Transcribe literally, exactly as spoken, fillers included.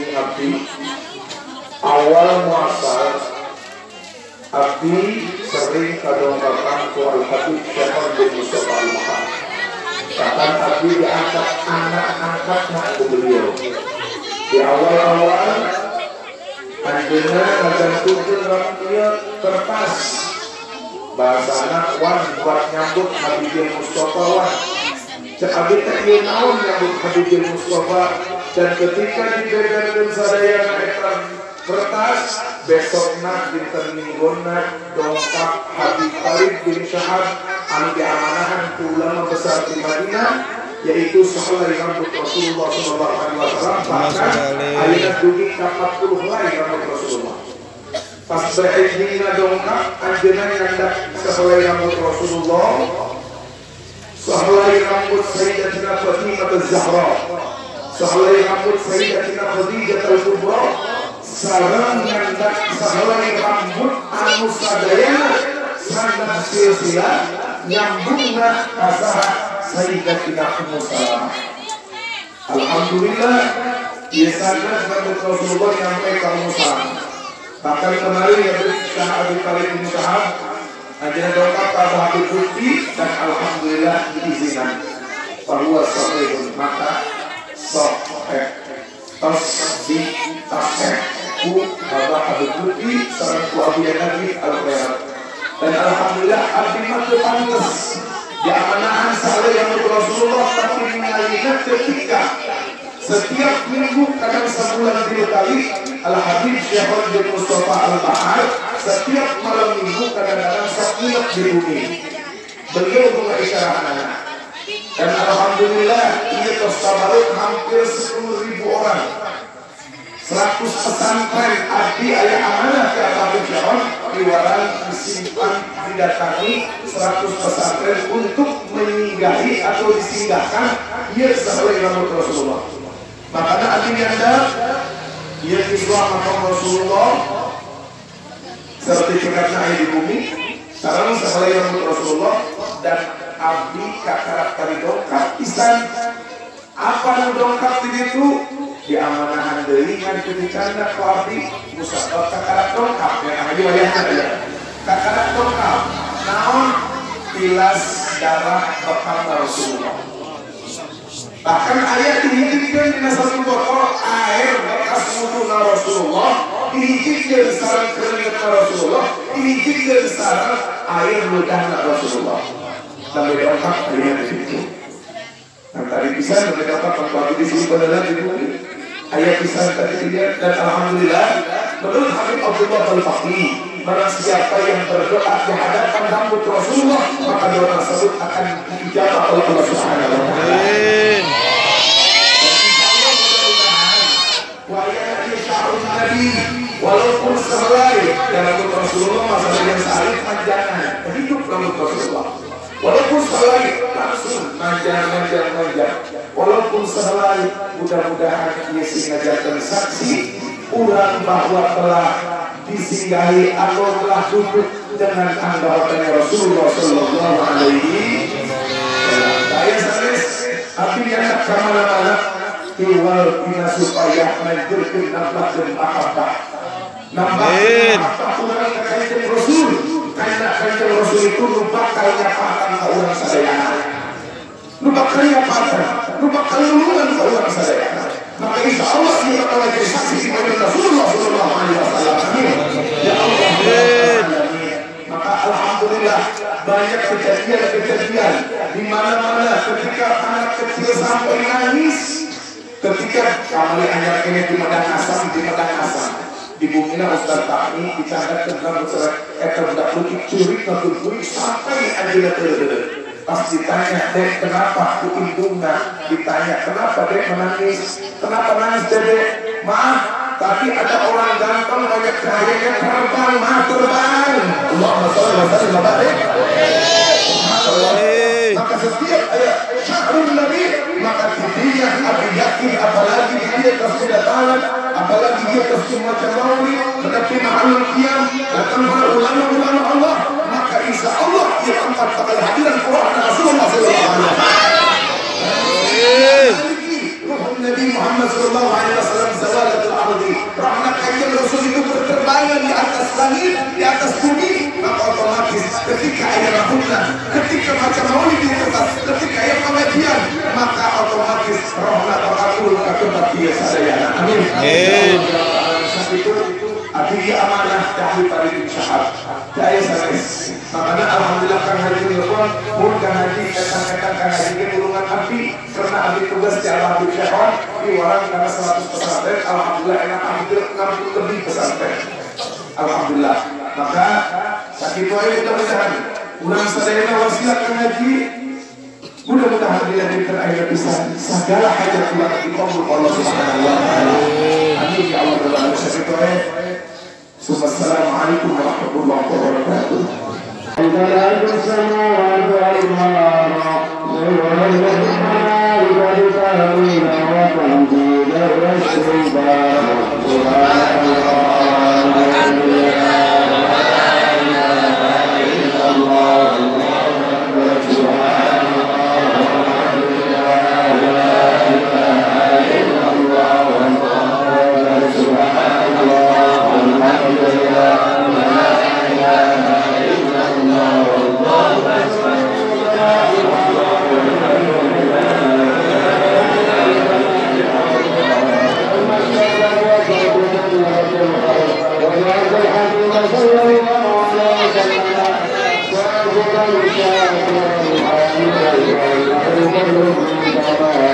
hubungi abdi awal muasal abdi sering kadongkapan ku Al-Habib Syekh bin Mustafa Al-Bahar. Bahkan abdi diangkat anak-angkatnya ke beliau. Di awal-awal anjena ngajantukeun ramia kertas bahasa anak wan buat nyambut Habibie Mustafa wan. Cek abdi teh ieu naon nyambut Habibie Mustafa, dan ketika dibeberkeun sadaya eta kertas besokna dinten minggona dongkap Habib Khalid bin Syahab anu diamanahan ku ulama besar di Madinah, yaitu sahelai rambut Rasulullah sallallahu alaihi wasallam, bahkan ayeuna dugi ka empat puluh helai rambut Rasulullah. Pas berejdina dongkap anjeunna nyandak sahelai rambut Rasulullah, sahelai rambut Sayyidatina Fatimah Az-Zahra, sahelai rambut Sayyidatina Khadijah Al-Kubra, sareng nyandak sahelai rambut anu sadayana sanad silsilah nyambungna kasaha Sayyidatina Ummu Salamah. Alhamdulillah, biasanya rambut Rasulullah nyampe ke Ummu Salamah. Bahkan kemarin ya Syekh Abdul Khalid bin Syahab aja dongkap pada Habib Lutfi, dan alhamdulillah diizinkan bahwa sahihun maka sahih tas di tasih ku pada Habib Lutfi sareng ku Abi Nabi Al-Qiyam. Dan alhamdulillah abdi mah teu pantes diamanahan sahalai yang Rasulullah, tapi mengalihkan ketika setiap minggu kadang sebulan tiga kali Al-Habib Syekh bin Mustafa Al-Bahar setiap malam minggu kadang-kadang sakilat di bumi beliau mengisyaratkan. Dan alhamdulillah ini tersabarut hampir sepuluh ribu orang, seratus pesantren abdi ayah amanah ke Habib Syekh diwaran disimpan didatangi seratus pesantren untuk menyinggahi atau disinggahkan ia sahalai rambut Rasulullah. Makanya abdi nyanda ia Islam makam Rasulullah sertifikatnya ada di bumi sekarang sahalai rambut Rasulullah, dan abdi kakarak dari dongkap pisan. Apa yang dongkap itu diamanahan deui ngan teu dicanda ku abdi musabab kakarak dongkap ya aja wayahna ya kakarak dongkap naon tilas darah bekal Rasulullah. Bahkan ayat dihijikeun dina satu botol air bekas wuduna Rasulullah, dihijikeun sareng keringat Rasulullah, dihijikeun sareng air ludahna Rasulullah. Dan dongkap ayat di situ. Nah, tadi bisa mendapat waktu di sini pada di bumi. Ayat bisa tadi dia, dan alhamdulillah menurut Habib Abdullah Al-Faqih, barang siapa yang berdoa di hadapan rambut Rasulullah maka doa tersebut akan dijawab oleh Allah Subhanahu wa taala. Amin. Walaupun sehelai dan rambut Rasulullah masalah yang salib panjangan hidup rambut Rasulullah. Walaupun sehelai langsung manjang manjang manjang. Walaupun sehelai mudah-mudahan ia singajakan saksi urang bahwa telah disinggahi atau telah duduk dengan anggotanya Rasulullah Sallallahu Alaihi Wasallam. Saya sanes abdi anak kamana-mana iwal bina supaya menjurkan nafas dan mahabbah. Nambah mahabbah urang kaitan Rasul, karena kaitan Rasul itu lupa kaya paham ke urang sadayana. Lupa kaya paham, lupa keluluhan ke urang sadayana. Maka insya Allah kita akan jadi saksi kepada Rasulullah Sallallahu Alaihi Wasallam. Ya Allah. Maka alhamdulillah banyak kejadian-kejadian di mana-mana ketika anak kecil sampai nangis, ketika kami anak ini di Madang Asam, di Madang Asam, di bumina Ustaz Tami dicatat tentang surat ekor budak lukik curi ngetutui sampai aja terus. Pas ditanya, Dek, kenapa ku indungna? Ditanya, kenapa Dek menangis? Kenapa nangis Dek? Maaf, tapi ada orang ganteng banyak cahayanya terbang, maaf terbang. Allahumma sholli wa sallim wa barik. Maka setiap ayat syahrul Nabi, maka dirinya akan yakin, apalagi dia kesudahan, apalagi dia kesemacam maulid, tetapi ma'alul qiyam, datang para ulama-ulama Allah, maka insya Allah dia angkat pada hadiran Quran Rasulullah Sallallahu Alaihi Wasallam. Nabi Muhammad Sallallahu Alaihi Wasallam zawalatul Amin. Abi amanah dari paling syahad. Daya sanes. Makanya alhamdulillah Kang Haji telepon, mun Kang Haji datang-datang Kang Haji ke ulungan Abi karena Abi tugas di Al-Habib Syahon di warang karena seratus pesantren. Alhamdulillah enak Abi enam puluh lebih pesantren. Alhamdulillah. Maka sakit wae mudah-mudahan ulang sadayana wasiat Kang Haji. Mudah-mudahan bila diberikan bisa segala hajat ulang dikabul Allah Subhanahu wa taala. Amin ya Allah rabbal alamin. Sakit wae. Assalamualaikum warahmatullahi wabarakatuh. Thank you.